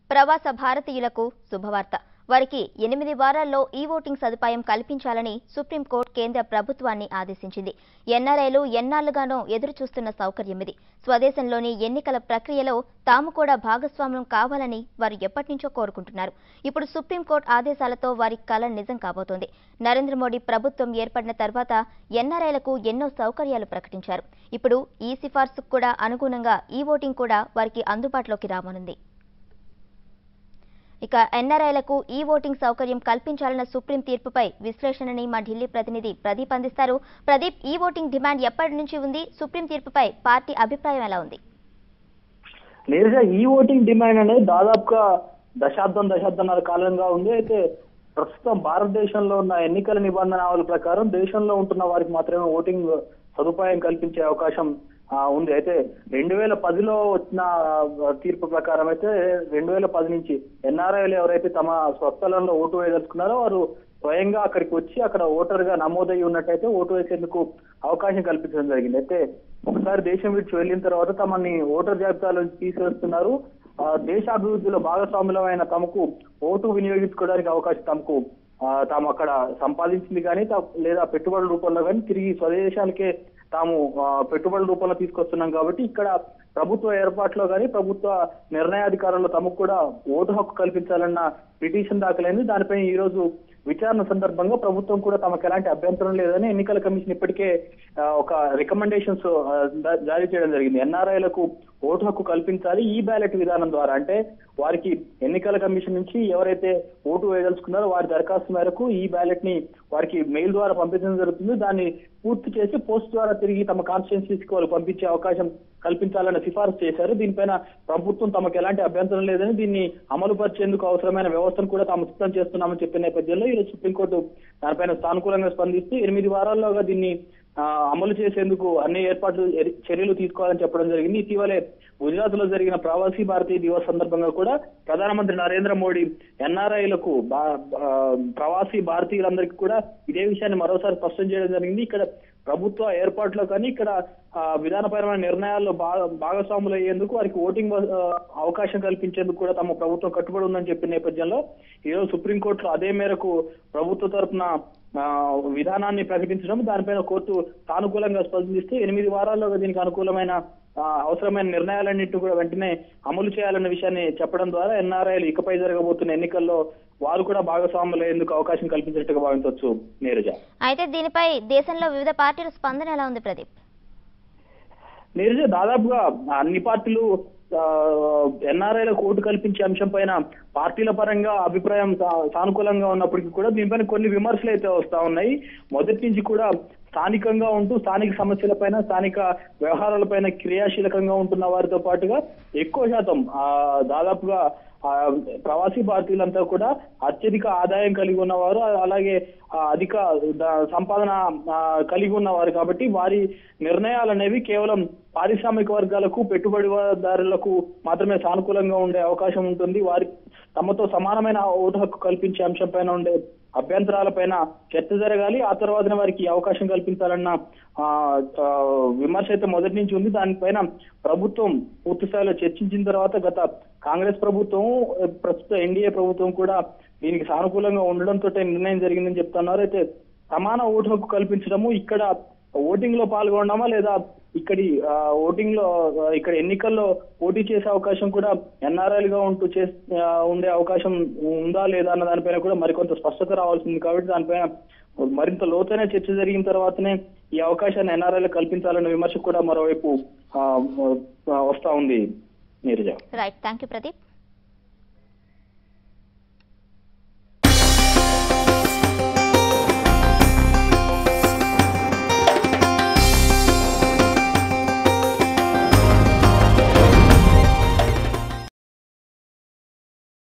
ప్రవాస భారతీయులకు శుభవార్త. వారికి 8 వారాల్లో ఈ ఓటింగ్ సదుపాయం కల్పించాలని సుప్రీంకోర్టు కేంద్ర ప్రభుత్వాన్ని ఆదేశించింది. ఎన్ఆర్ఐలు ఎన్నాళ్లుగానో ఎదురుచూస్తున్న సౌకర్యం ఇది. స్వదేశంలోని ఎన్నికల ప్రక్రియలో తాము కూడా భాగస్వామ్యం కావాలని వారు ఎప్పటినుంచో కోరుకుంటున్నారు. ఇప్పుడు సుప్రీంకోర్టు ఆదేశాలతో వారి కల నిజం కాబోతోంది. నరేంద్ర మోడీ ప్రభుత్వం ఏర్పడిన తర్వాత ఎన్ఆర్ఐలకు ఎన్నో సౌకర్యాలు ప్రకటించారు. ఇప్పుడు ఈ సిఫార్సుకు కూడా అనుగుణంగా ఈ ఓటింగ్ కూడా వారికి అందుబాటులోకి రానుంది. ఇక ఎన్ఆర్ఐలకు ఈ ఓటింగ్ సౌకర్యం కల్పించాలన్న సుప్రీం తీర్పుపై విశ్లేషణని మా ఢిల్లీ ప్రతినిధి ప్రదీప్ అందిస్తారు. ప్రదీప్, ఈ ఓటింగ్ డిమాండ్ ఎప్పటి నుంచి ఉంది? సుప్రీం తీర్పుపై పార్టీ అభిప్రాయం ఎలా ఉంది? నేరుగా ఈ ఓటింగ్ డిమాండ్ అనేది దాదాపుగా దశాబ్దంన్నర కాలంగా ఉంది. అయితే ప్రస్తుతం భారతదేశంలో ఉన్న ఎన్నికల నిబంధనల ప్రకారం దేశంలో ఉంటున్న వారికి మాత్రమే ఓటింగ్ సదుపాయం కల్పించే అవకాశం ఉంది. అయితే 2010లో వచ్చిన తీర్పు ప్రకారం అయితే 2010 నుంచి ఎన్ఆర్ఐలు ఎవరైతే తమ స్వస్థలంలో ఓటు వేయదలుచుకున్నారో వారు స్వయంగా అక్కడికి వచ్చి అక్కడ ఓటర్ గా నమోదయ్యి ఉన్నట్టయితే ఓటు వేసేందుకు అవకాశం కల్పించడం జరిగింది. అయితే ఒకసారి దేశం విడిచి వెళ్ళిన తర్వాత తమని ఓటర్ జాబితాలో తీసేస్తున్నారు. దేశ అభివృద్ధిలో భాగస్వాములమైన తమకు ఓటు వినియోగించుకోవడానికి అవకాశం తాము అక్కడ సంపాదించింది కానీ లేదా పెట్టుబడుల రూపంలో కానీ తిరిగి స్వదేశానికే తాము పెట్టుబడుల రూపంలో తీసుకొస్తున్నాం కాబట్టి ఇక్కడ ప్రభుత్వ ఏర్పాట్లో కానీ ప్రభుత్వ నిర్ణయాధికారుల్లో తమకు కూడా ఓటు హక్కు కల్పించాలన్న పిటిషన్ దాఖలైంది. దానిపై ఈ రోజు విచారణ సందర్భంగా ప్రభుత్వం కూడా తమకు ఎలాంటి అభ్యంతరం లేదని ఎన్నికల కమిషన్ ఇప్పటికే ఒక రికమెండేషన్స్ జారీ చేయడం జరిగింది. ఎన్ఆర్ఐలకు ఓటు హక్కు కల్పించాలి ఈ బ్యాలెట్ విధానం ద్వారా. అంటే వారికి ఎన్నికల కమిషన్ నుంచి ఎవరైతే ఓటు వేయదలుచుకున్నారో వారి దరఖాస్తు మేరకు ఈ బ్యాలెట్ ని వారికి మెయిల్ ద్వారా పంపించడం జరుగుతుంది. దాన్ని పూర్తి చేసి పోస్ట్ ద్వారా తిరిగి తమ కాన్స్టిట్యున్సీకి వాళ్ళు పంపించే అవకాశం కల్పించాలని సిఫారసు చేశారు. దీనిపైన ప్రభుత్వం తమకు ఎలాంటి అభ్యంతరం లేదని దీన్ని అమలు పరిచేందుకు అవసరమైన వ్యవస్థను కూడా తాము సిద్ధం చేస్తున్నామని చెప్పిన నేపథ్యంలో ఈరోజు సుప్రీంకోర్టు దానిపైన సానుకూలంగా స్పందిస్తూ 8 వారాల్లోగా దీన్ని అమలు చేసేందుకు అన్ని చర్యలు తీసుకోవాలని చెప్పడం జరిగింది. ఇటీవలే గుజరాత్ లో జరిగిన ప్రవాసీ భారతీయ దివస్ సందర్భంగా కూడా ప్రధానమంత్రి నరేంద్ర మోడీ ఎన్ఆర్ఐలకు ప్రవాసీ భారతీయులందరికీ కూడా ఇదే విషయాన్ని మరోసారి స్పష్టం చేయడం జరిగింది. ఇక్కడ ప్రభుత్వ ఏర్పాట్లో కానీ ఇక్కడ విధానపరమైన నిర్ణయాల్లో భాగస్వాములు అయ్యేందుకు వారికి ఓటింగ్ అవకాశం కల్పించేందుకు కూడా తమ ప్రభుత్వం కట్టుబడి ఉందని చెప్పిన నేపథ్యంలో ఈరోజు సుప్రీంకోర్టులో అదే మేరకు ప్రభుత్వ తరఫున విధానాన్ని ప్రకటించడం, దానిపైన కోర్టు సానుకూలంగా స్పందిస్తూ 8 వారాల్లోగా దీనికి అనుకూలమైన అవసరమైన నిర్ణయాలన్నింటినీ కూడా వెంటనే అమలు చేయాలన్న విషయాన్ని చెప్పడం ద్వారా ఎన్ఆర్ఐలు ఇకపై జరగబోతున్న ఎన్నికల్లో వారు కూడా భాగస్వాములు అయ్యేందుకు అవకాశం కల్పించినట్టుగా భావించవచ్చు. నీరజ, అయితే దీనిపై దేశంలో వివిధ పార్టీల స్పందన ఎలా ఉంది ప్రదీప్? నీరజ, దాదాపుగా అన్ని పార్టీలు ఎన్ఆర్ఐలకు ఓటు కల్పించే అంశం పైన పార్టీల పరంగా అభిప్రాయం సానుకూలంగా ఉన్నప్పటికీ కూడా దీనిపైన కొన్ని విమర్శలు అయితే వస్తా ఉన్నాయి. మొదటి నుంచి కూడా స్థానికంగా ఉంటూ స్థానిక సమస్యలపైన స్థానిక వ్యవహారాలపైన క్రియాశీలకంగా ఉంటున్న వారితో పాటుగా ఎక్కువ శాతం దాదాపుగా ప్రవాసీ భారతీయులంతా కూడా అత్యధిక ఆదాయం కలిగి ఉన్నవారు, అలాగే అధిక సంపాదన కలిగి ఉన్నవారు కాబట్టి వారి నిర్ణయాలు అనేవి కేవలం పారిశ్రామిక వర్గాలకు పెట్టుబడిదారులకు మాత్రమే సానుకూలంగా ఉండే అవకాశం ఉంటుంది. వారి తమతో సమానమైన ఓటు హక్కు కల్పించే అంశం పైన ఉండే అభ్యంతరాలపైన చర్చ జరగాలి, ఆ తర్వాతనే వారికి అవకాశం కల్పించాలన్న విమర్శ అయితే మొదటి నుంచి ఉంది. దానిపైన ప్రభుత్వం పూర్తి స్థాయిలో చర్చించిన తర్వాత గత కాంగ్రెస్ ప్రభుత్వం, ప్రస్తుత ఎన్డీఏ ప్రభుత్వం కూడా దీనికి సానుకూలంగా ఉండడంతో నిర్ణయం జరిగిందని చెప్తున్నారు. అయితే సమాన ఓటు హక్కు కల్పించడము, ఇక్కడ ఓటింగ్ లో పాల్గొనడమా లేదా ఇక్కడ ఎన్నికల్లో పోటీ చేసే అవకాశం కూడా ఎన్ఆర్ఐలుగా ఉండే అవకాశం ఉందా లేదా అన్న దానిపైన కూడా మరికొంత స్పష్టత రావాల్సింది. కాబట్టి దానిపైన మరింత లోతైన చర్చ జరిగిన తర్వాతనే ఈ అవకాశాన్ని ఎన్ఆర్ఐలు కల్పించాలన్న విమర్శ కూడా మరోవైపు వస్తా ఉంది. Neeraja, right, thank you Pradeep.